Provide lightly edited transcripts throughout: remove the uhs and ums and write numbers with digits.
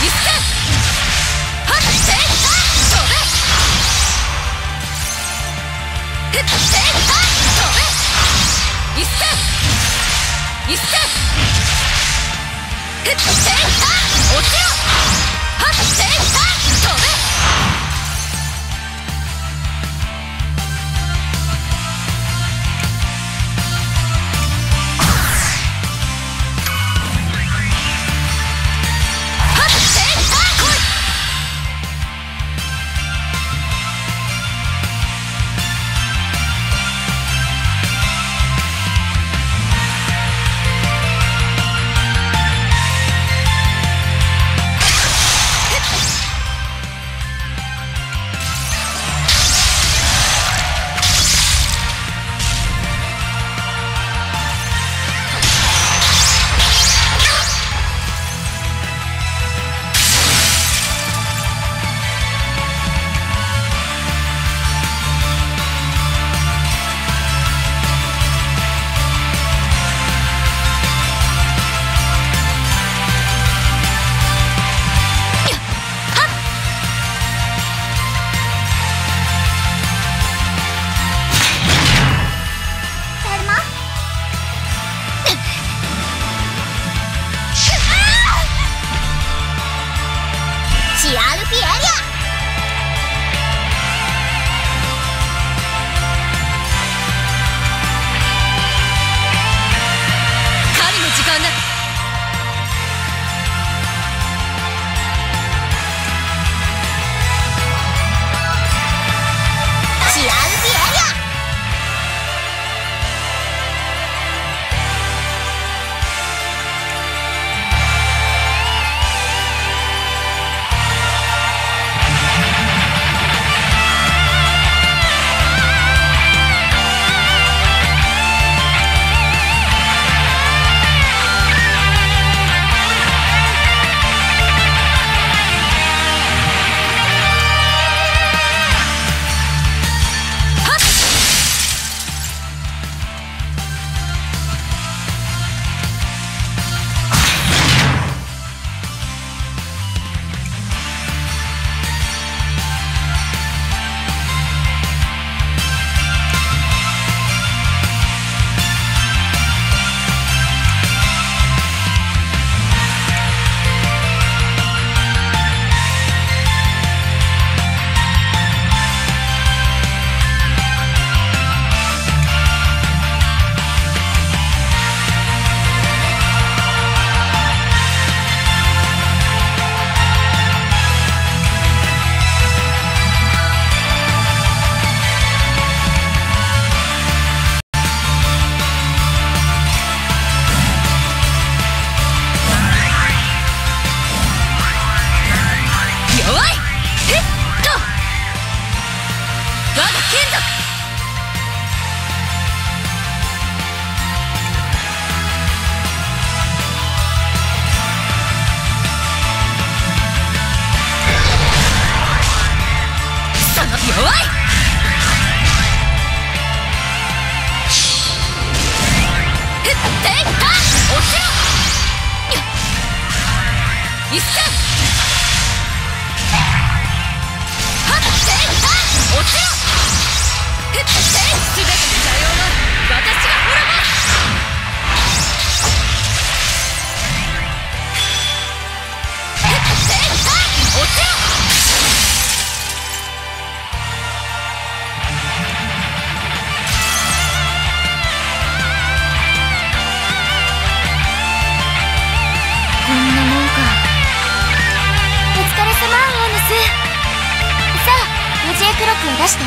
クロックを出して。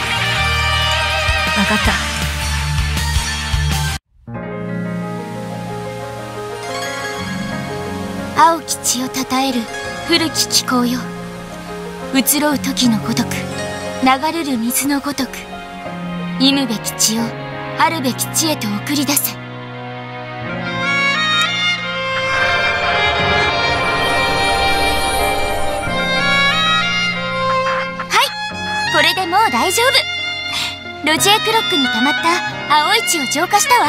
分かった。 青き血をたたえる古き気候よ。移ろう時のごとく、流れる水のごとく、忌むべき血をあるべき地へと送り出せ。これでもう大丈夫。ロジエクロックに溜まった青い血を浄化したわ。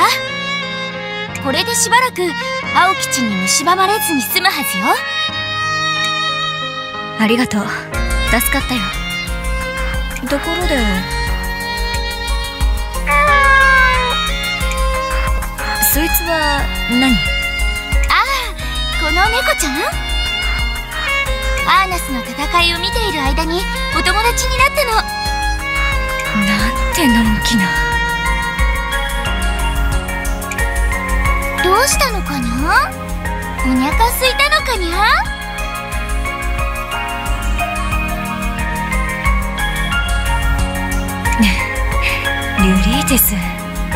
これでしばらく青き血に蝕まれずに済むはずよ。 ありがとう。助かったよ。ところで、そいつは何？ ああ、この猫ちゃん？アーナスの戦いを見ている間にお友達になったの。 なんてのんきな。 どうしたのかな？お腹空いたのかにゃ？ リュリーテス。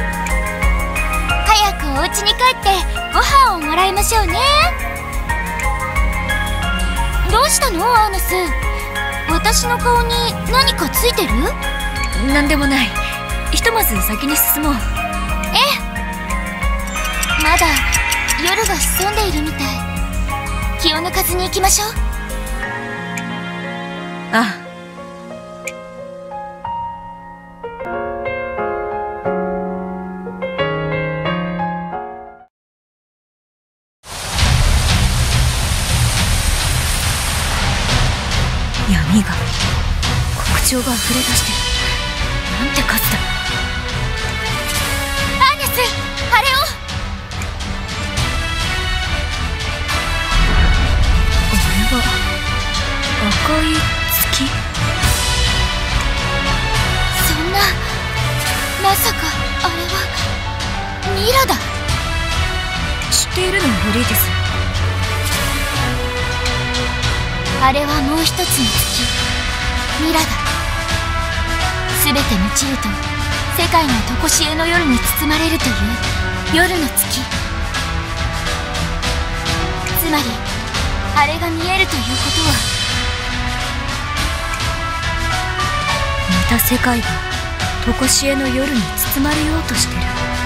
早くお家に帰ってご飯をもらいましょうね。どうしたのアーナス？私の顔に何かついてる？ なんでもない。ひとまず先に進もう。 ええ、まだ夜が潜んでいるみたい。気を抜かずに行きましょう。 ああ。闇が、黒鳥が溢れ出してる。なんて数だ。 アーナス、あれを。 あれは赤い月？ そんな、まさかあれはミラだ。 知っているの？ルリーテス。 あれはもう一つの月、ミラだ。全て満ちると世界が常しえの夜に包まれるという夜の月。つまりあれが見えるということは、 また世界が常しえの夜に包まれようとしてる。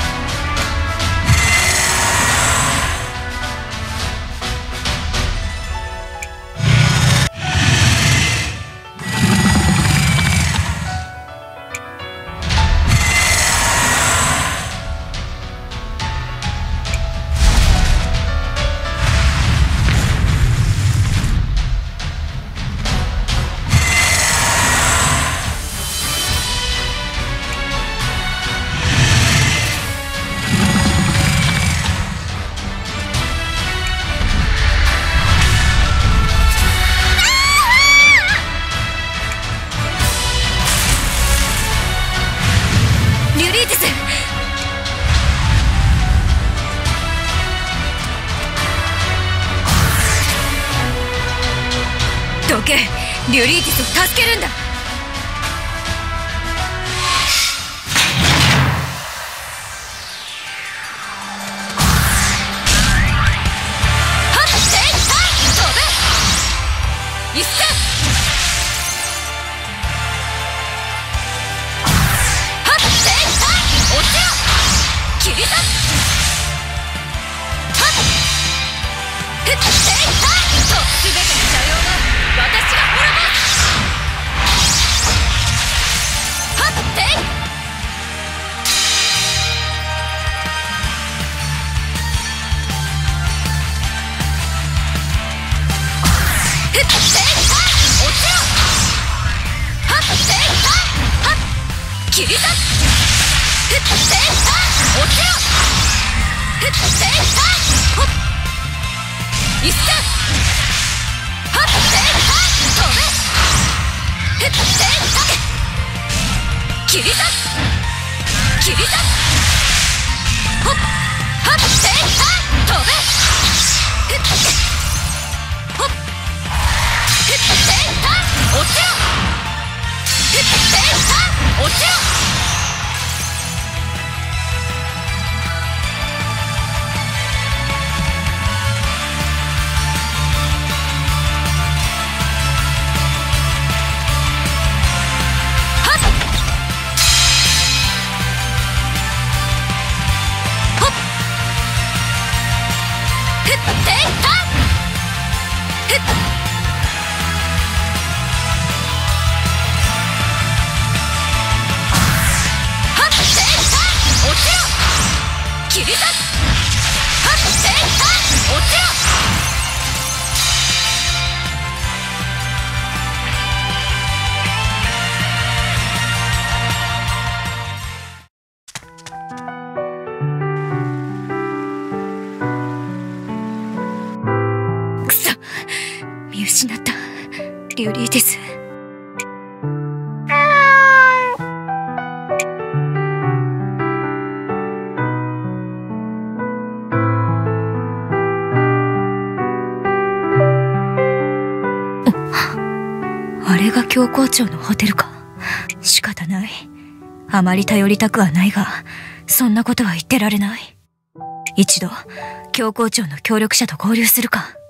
どけ！リュリーティスを助けるんだ！ 見失ったリュリーティス。あれが教皇庁のホテルか。仕方ない。あまり頼りたくはないが、そんなことは言ってられない。一度教皇庁の協力者と合流するか。